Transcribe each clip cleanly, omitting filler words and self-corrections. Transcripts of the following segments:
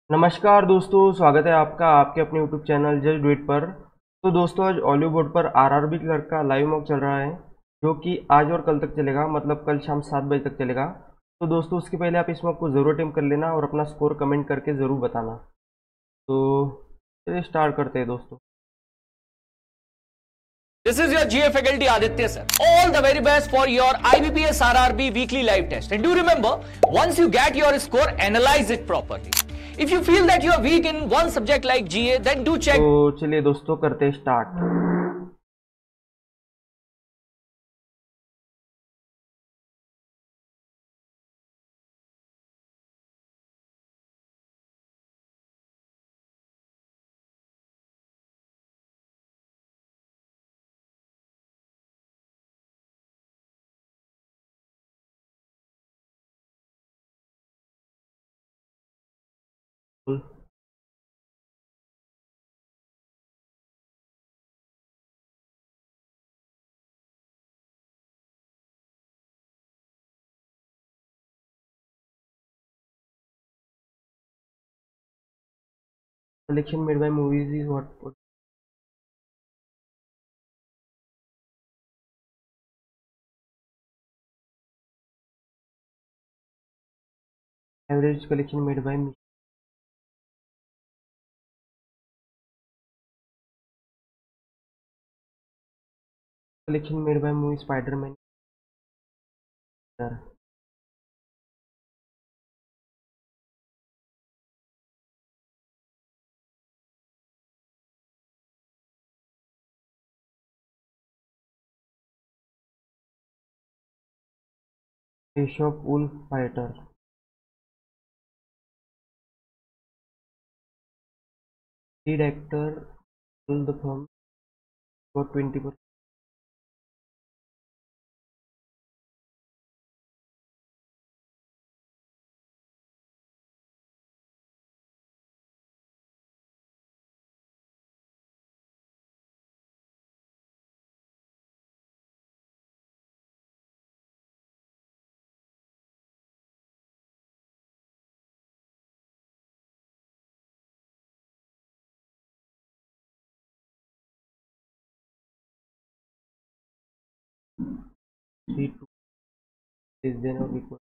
नमस्कार दोस्तों, स्वागत है आपका आपके अपने YouTube channel just do it पर। तो दोस्तों, आज हॉलीवुड पर आरआरबी क्लर्क का लाइव मॉक चल रहा है, जो कि आज और कल तक चलेगा, मतलब कल शाम 7 बजे तक चलेगा। तो दोस्तों, उसके पहले आप इस मॉक को ज़रूर अटेम्प्ट कर लेना और अपना स्कोर कमेंट करके ज़रूर बताना। तो चलिए स्टार्ट करते हैं दोस्तों। This is your GA faculty Aditya sir. All the very best for your IBPS RRB weekly live test. And do remember, once you get your score, analyze it properly. If you feel that you are weak in one subject like GA, then do check. तो चलिए दोस्तों, करते हैं start. Selection made by movies is what? Average collection made by movie Spider-Man. Bishop Wolf Fighter. Lead actor in the film got 20%. Three two is then or equal.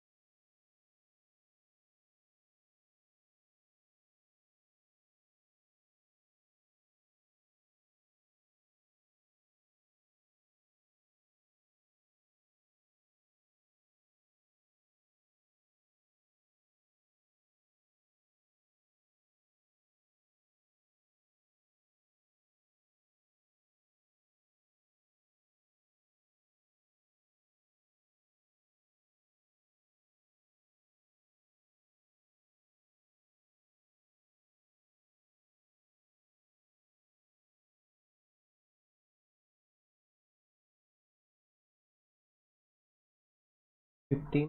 $15.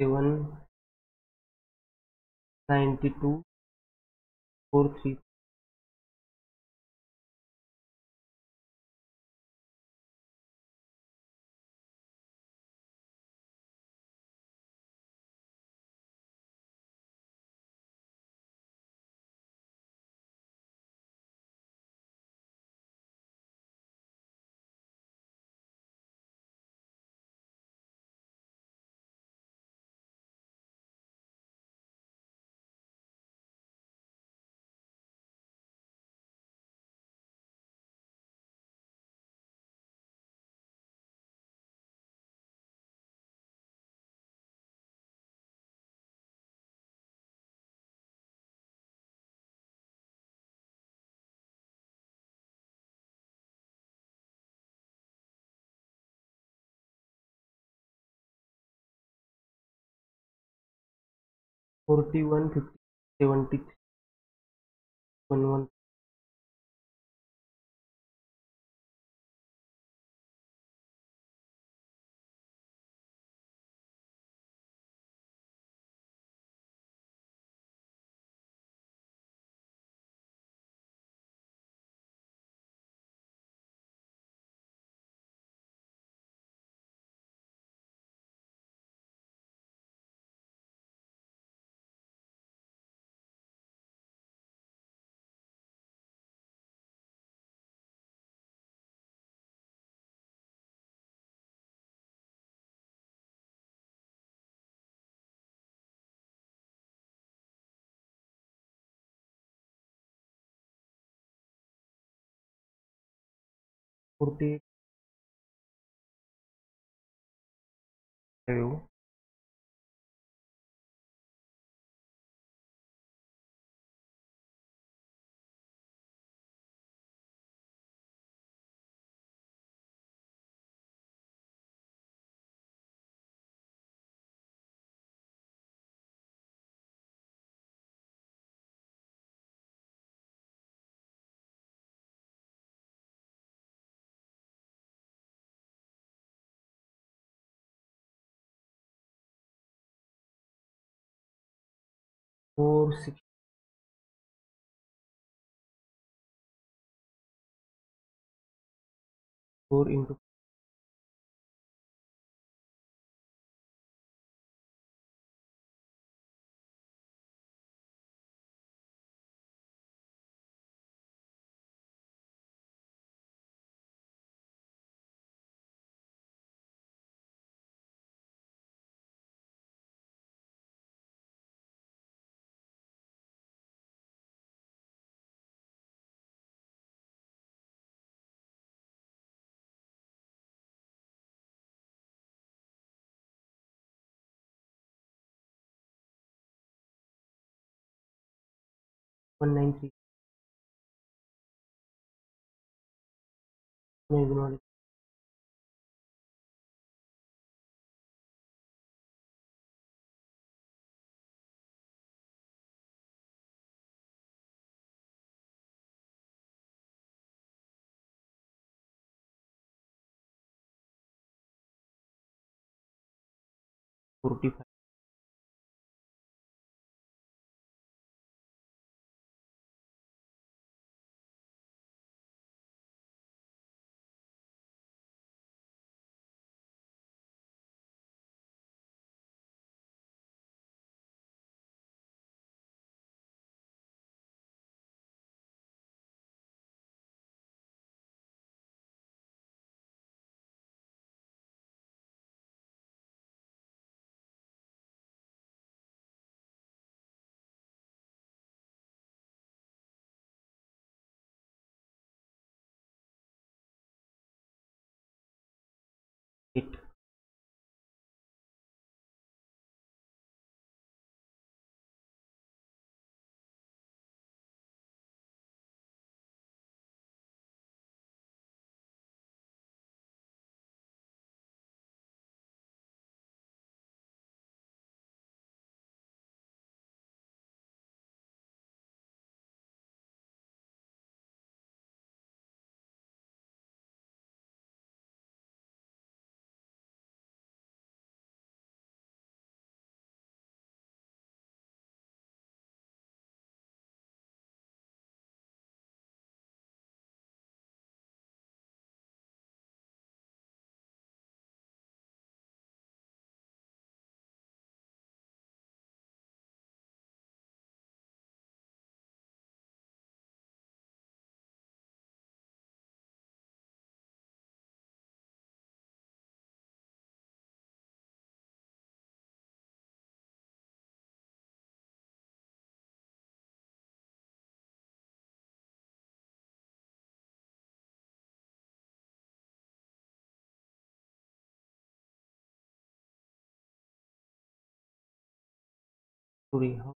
792 43। Forty one 50 73 11। 48 464 into 193 में 45 पूरी हाँ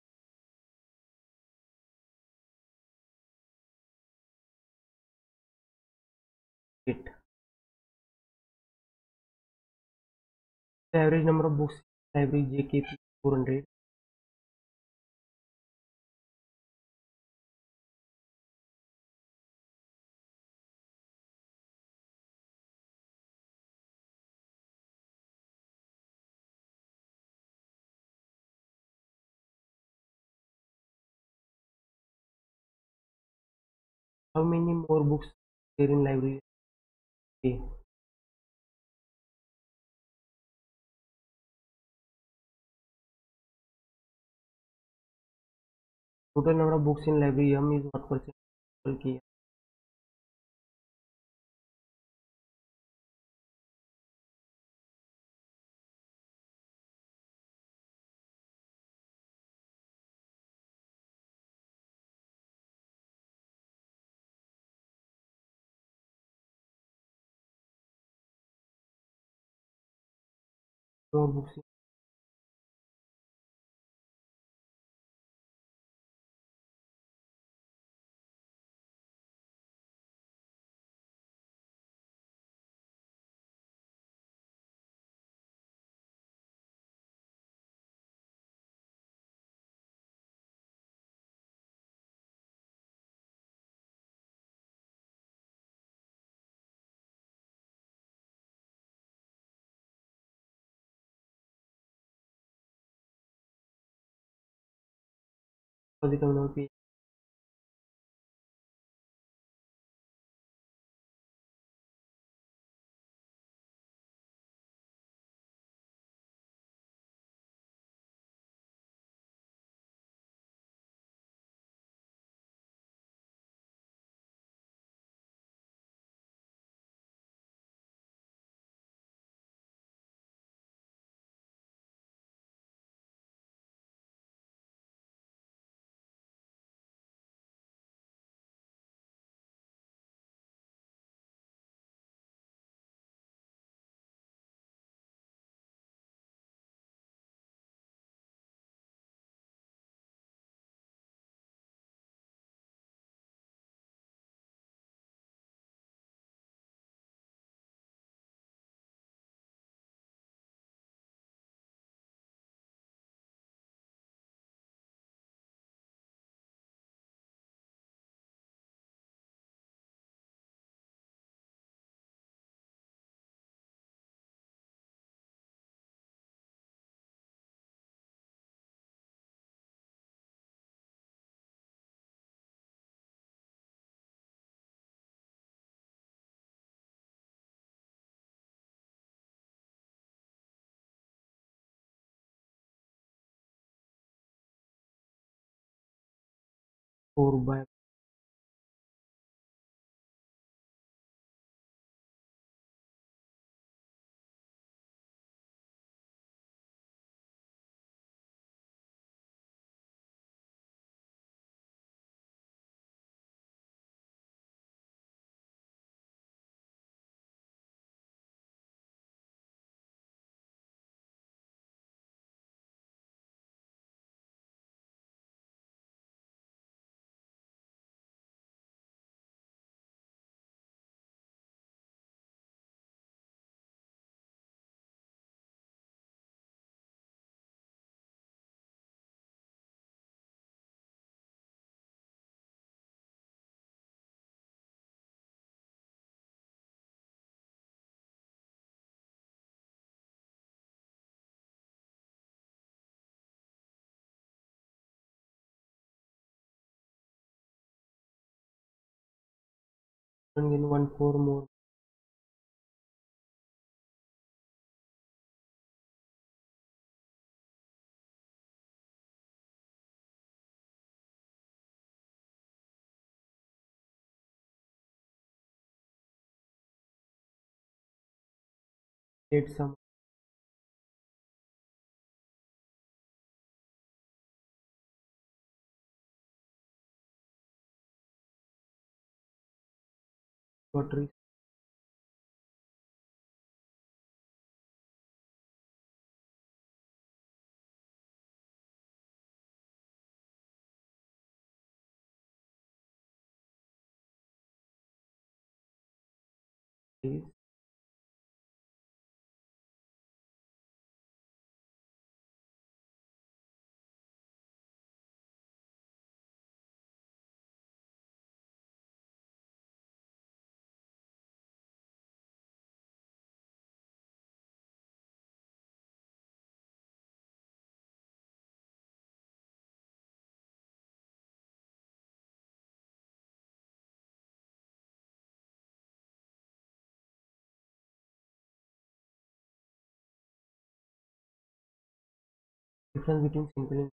it the average number of books library JKP 400 how many more books there in library A total number of books in library M is what percent की more books positive number P four by again one four more eight some lottery please. Difference between simple and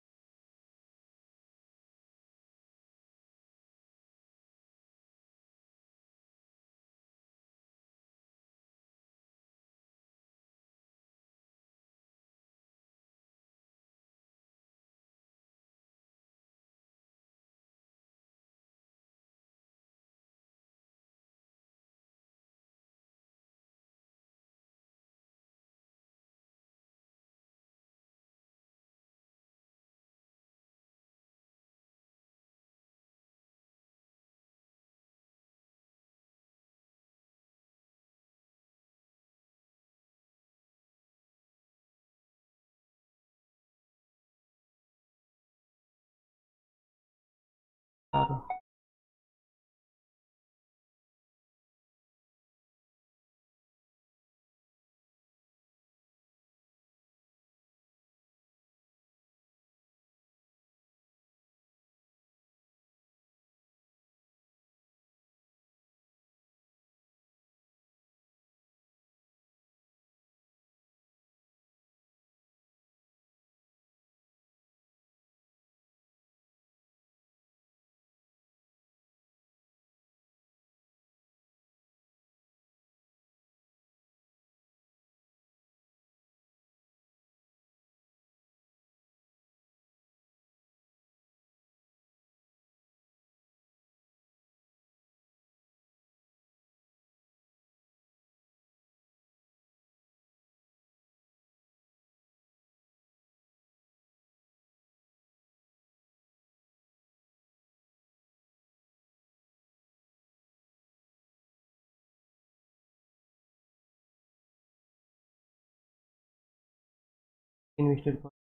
invested for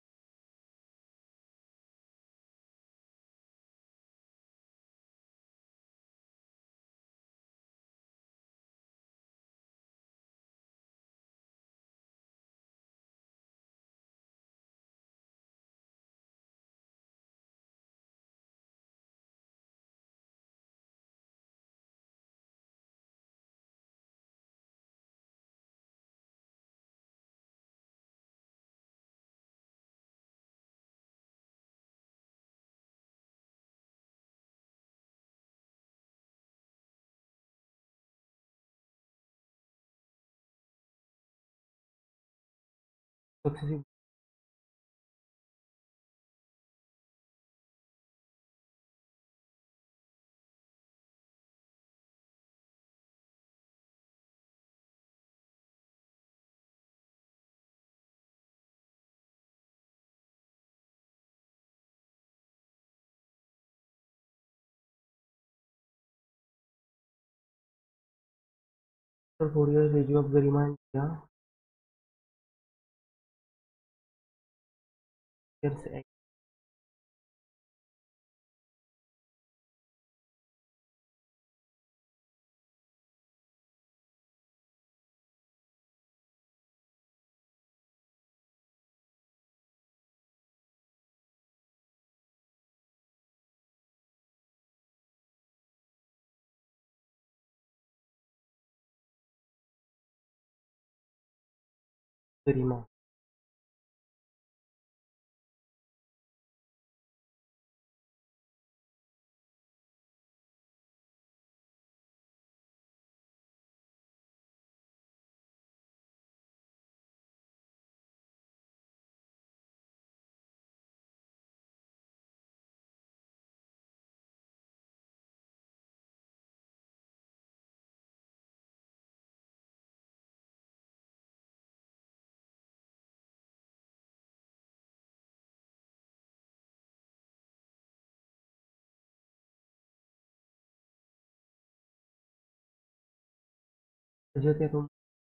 successive after 4 years issue of the remand, yeah, years the remand. क्या तुम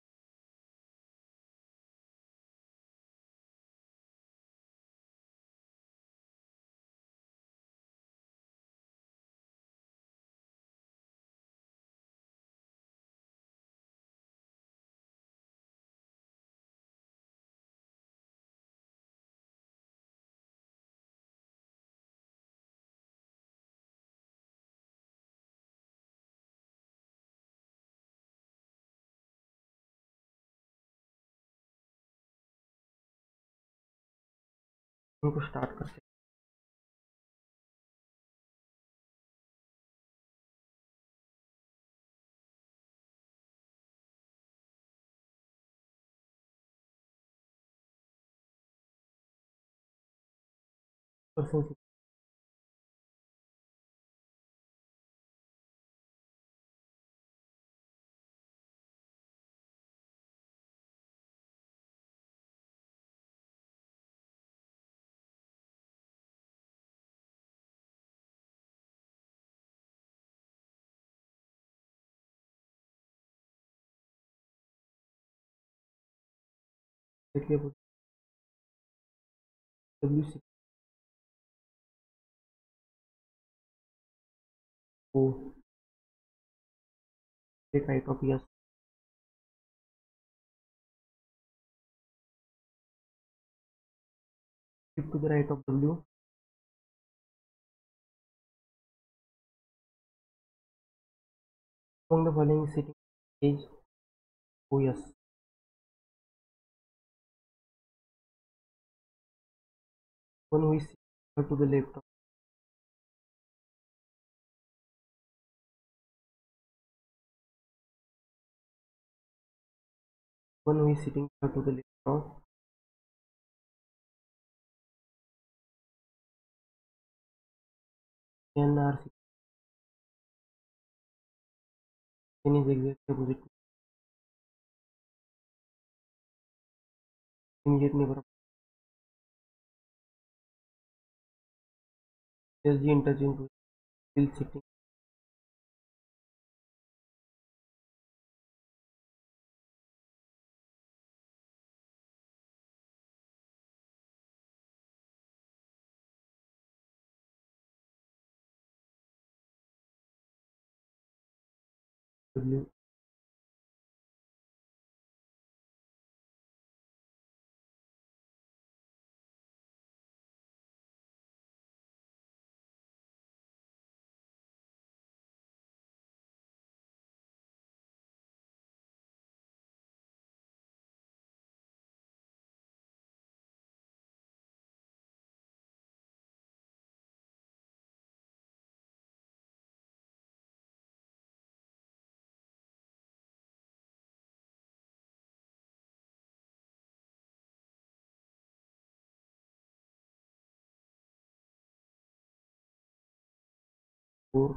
उनको start करते person देखिए W6 को एक right of yes shift to the right of W among the following sitting is O yes one who is sitting to the left of one who is sitting to the left of NRC N is exactly opposite to immediate neighbor of SG interchange to still sitting W four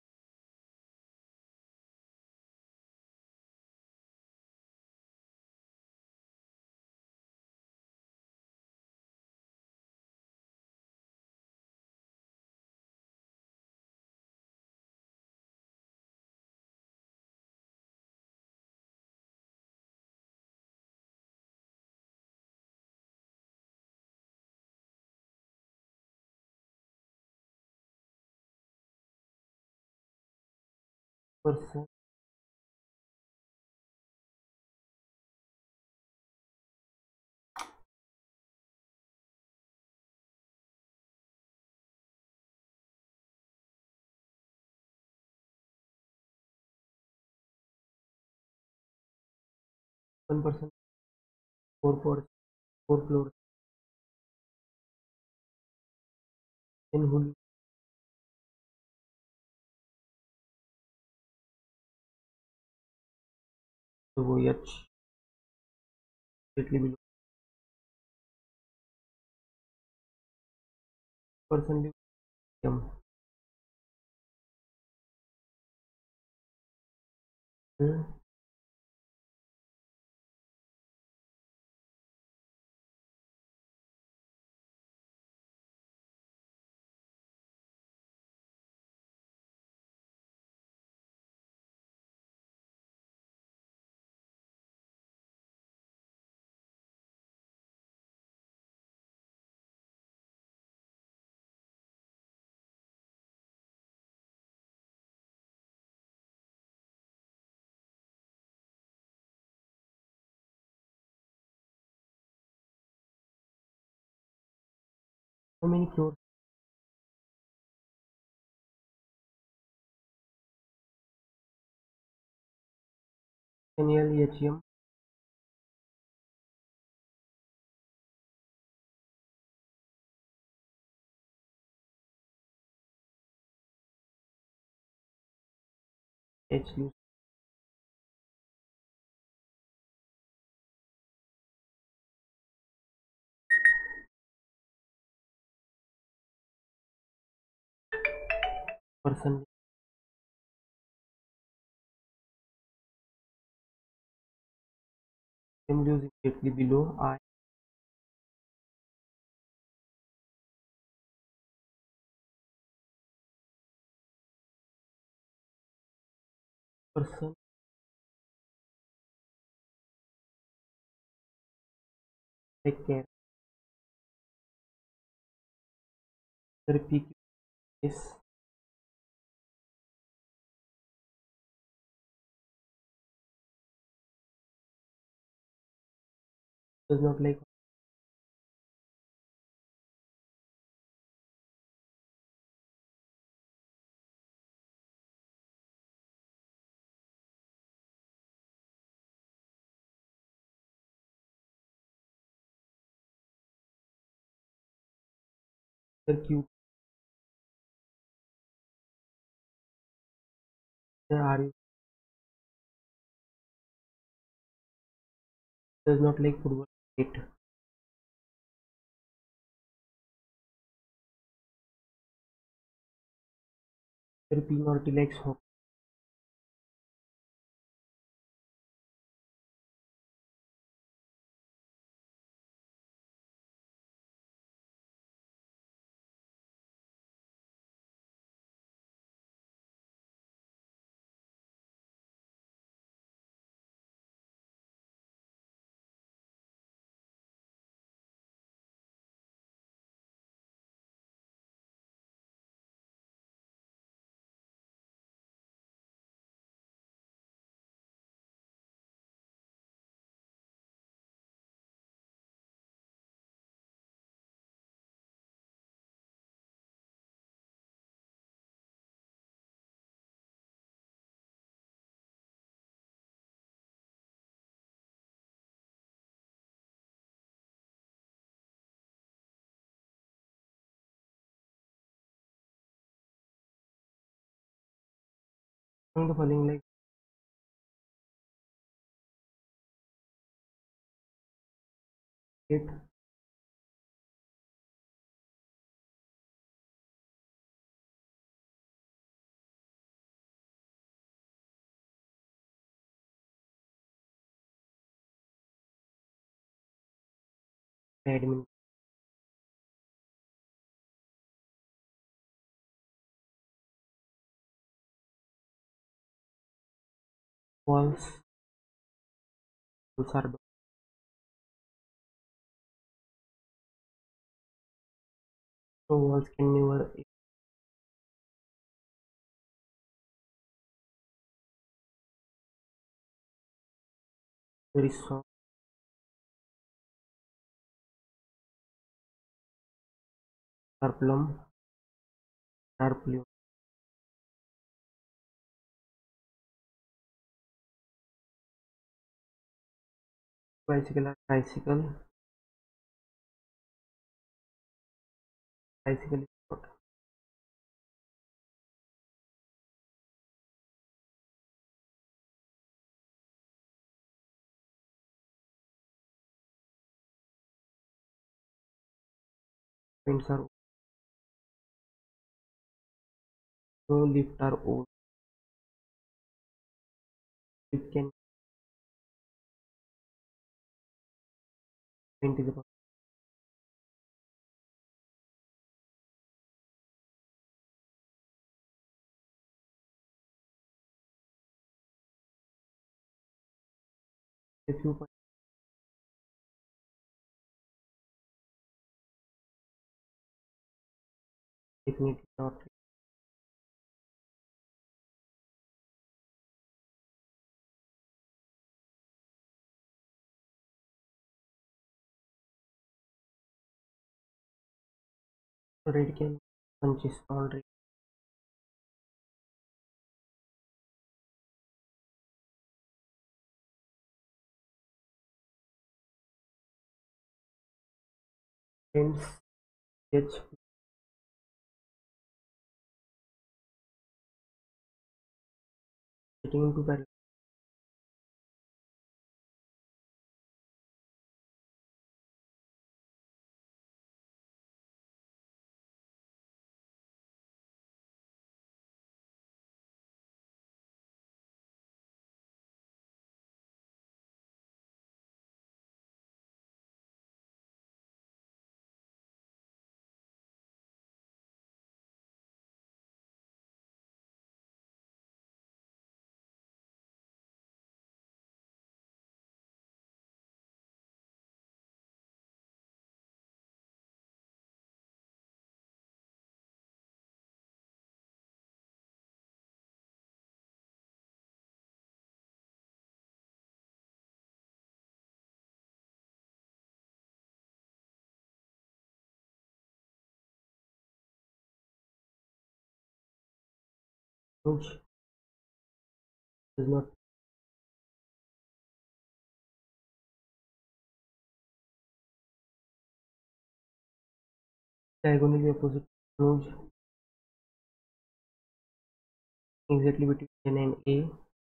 person 1% 4 floors in who वो H slightly below person M How many floors? NL HM. HU. Person. Values immediately below I. Person. Take care. The PQ is does not like the Q. The RU does not like football. 8. The P naughty likes hockey. Among the following like 8. Badminton. Walls. Walls are so walls can never very soft. Plum. Plum. Bicycle or tricycle. Bicycle is short. Pins are no lift are old. Lift can paint is about a few definitely not. red can punches already. Friends sketch getting into parallel. Which does not diagonally opposite nodes exactly between N and A.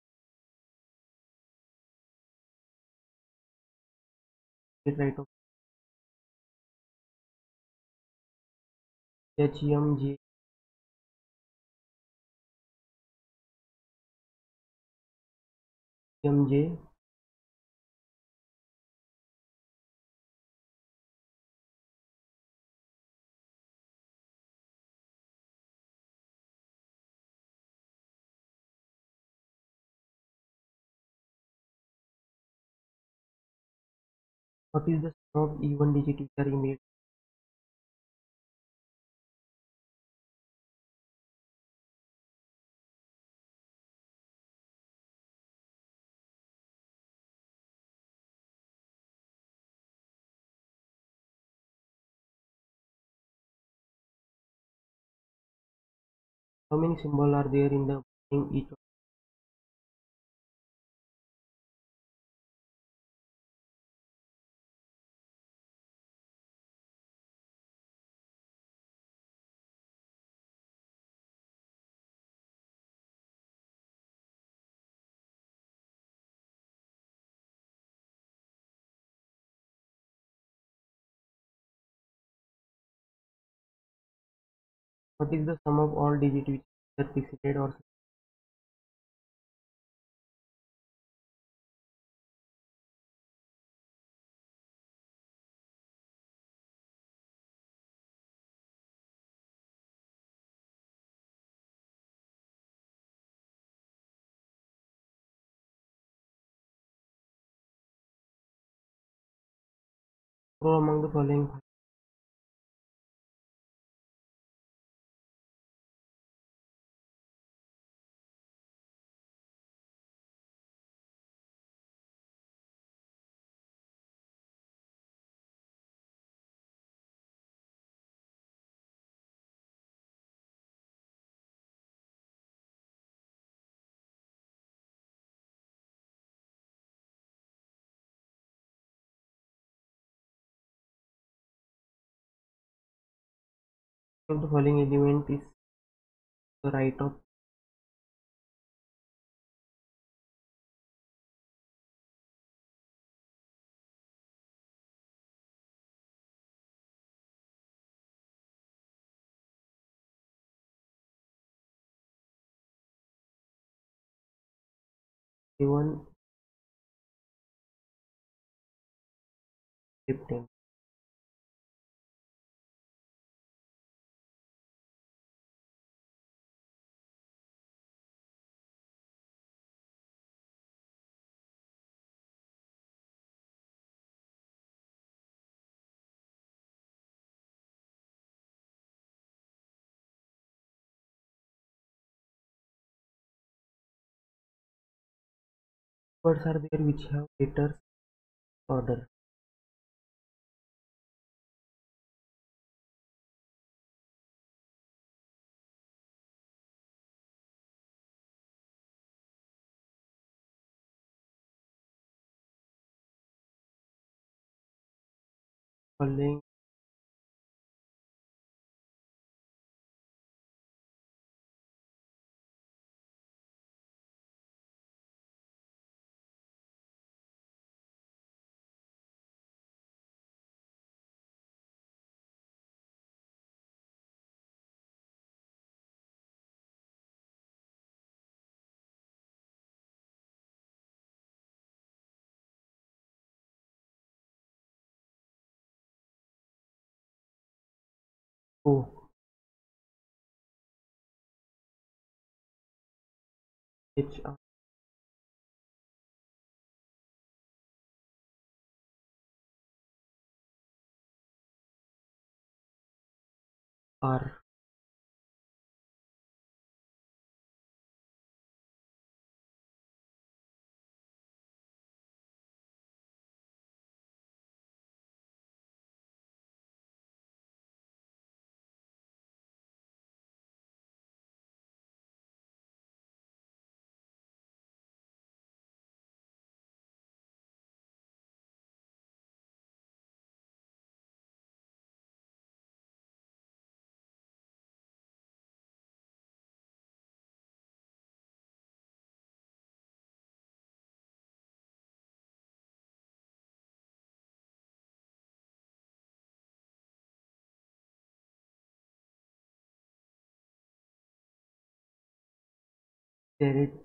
Get right of HMJ MJ. What is the sum of even digit which are immediate? How many symbols are there in the in each of what is the sum of all digits which are preceded or or among the following five? Of the following element is the right of given leptin? Words are there which have letters order. Falling O H R टेरिट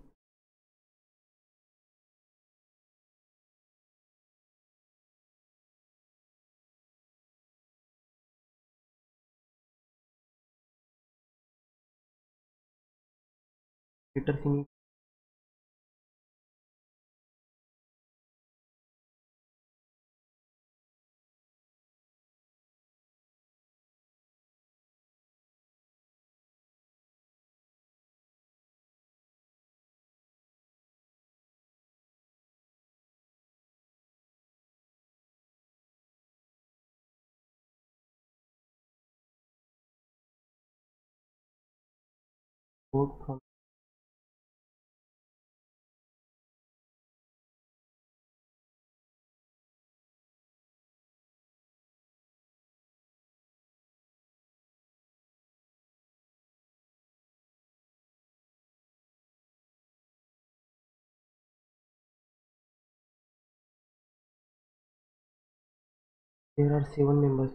Peter Singh 4 from there are 7 members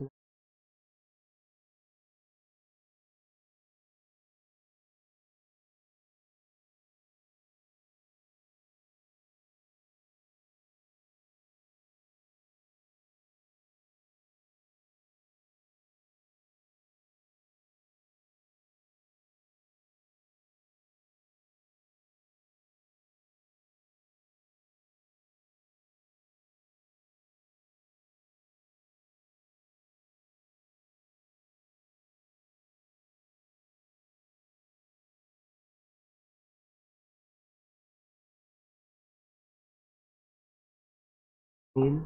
Neil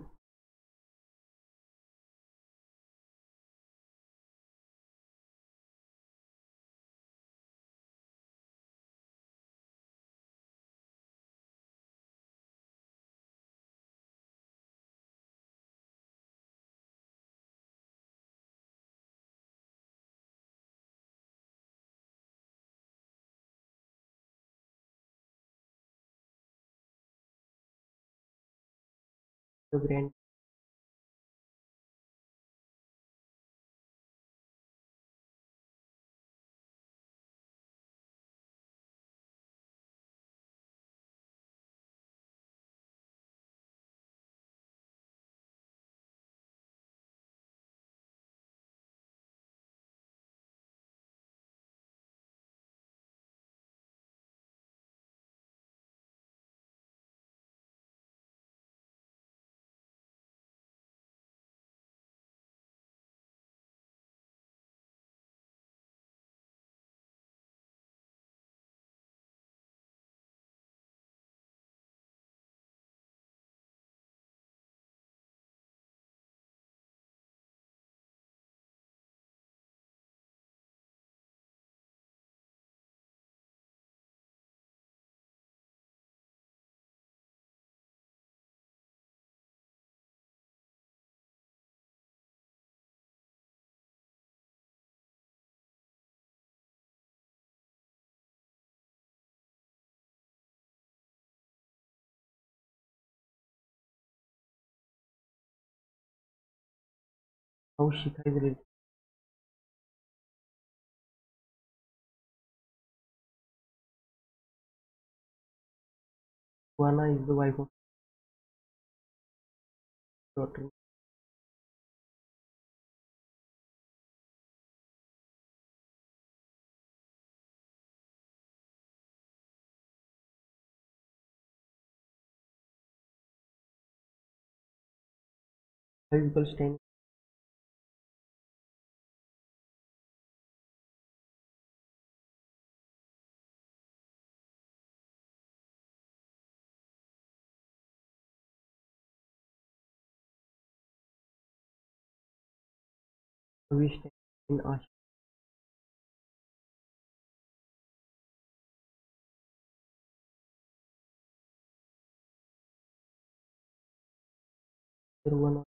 the grand Kaushika is related. Suana is the wife of daughter. Five people stand. We stand in Asha. One.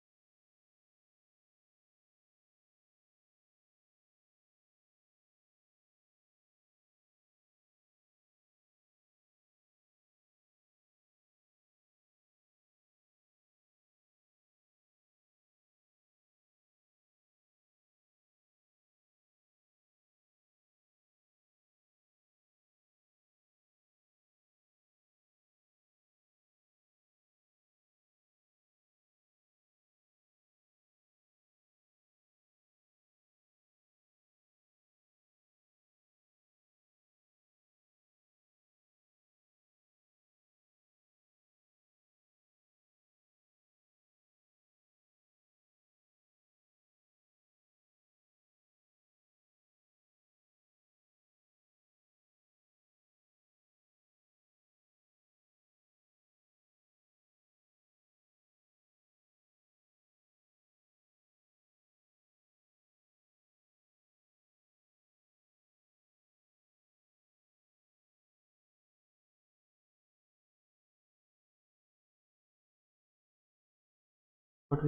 What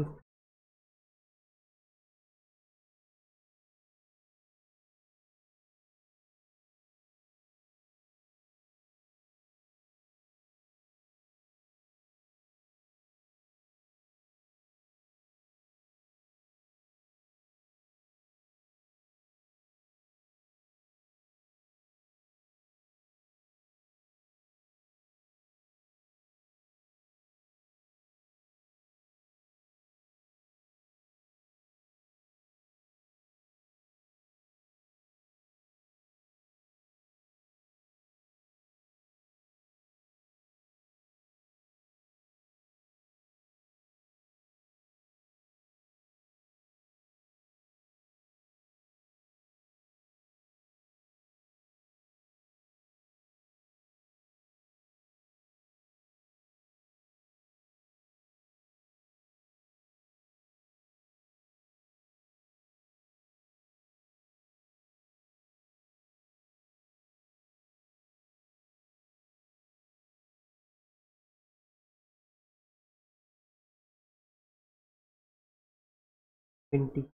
is20?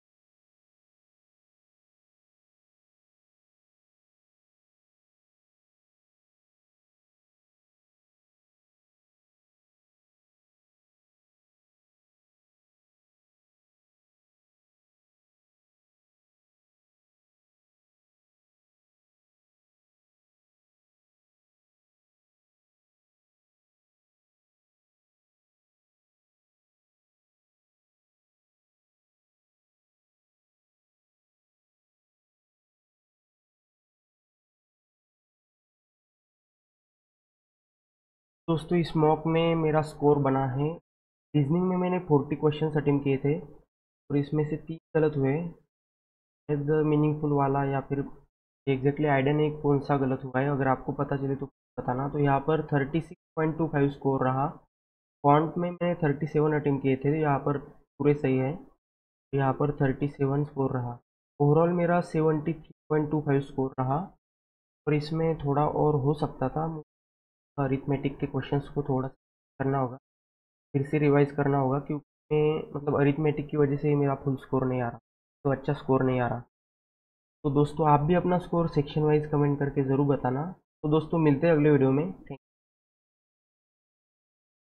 दोस्तों इस mock में मेरा score बना है। Reasoning में मैंने 40 question attempt किए थे और इसमें से 30 गलत हुए। शायद मीनिंगफुल वाला या फिर एग्जैक्टली आइडिया नहीं कौन सा गलत हुआ है, अगर आपको पता चले तो बताना। तो यहाँ पर 36.25 स्कोर रहा। फॉन्ट में मैंने 37 अटेम्प्ट किए थे, तो यहाँ पर पूरे सही है। यहाँ पर 37 स्कोर रहा। ओवरऑल मेरा 73.25 स्कोर रहा और इसमें थोड़ा और हो सकता था। अरिथमेटिक के क्वेश्चंस को थोड़ा करना होगा, फिर से रिवाइज करना होगा, क्योंकि मतलब अरिथमेटिक की वजह से ही मेरा फुल स्कोर नहीं आ रहा, तो अच्छा स्कोर नहीं आ रहा। तो दोस्तों आप भी अपना स्कोर सेक्शन वाइज कमेंट करके ज़रूर बताना। तो दोस्तों मिलते हैं अगले वीडियो में। थैंक